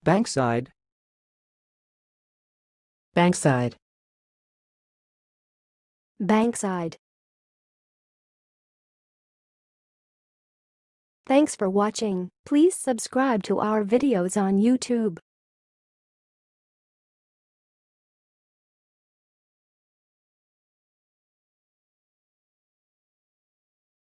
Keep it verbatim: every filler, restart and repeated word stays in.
bankside, bankside, bankside. Thanks for watching. Please subscribe to our videos on YouTube.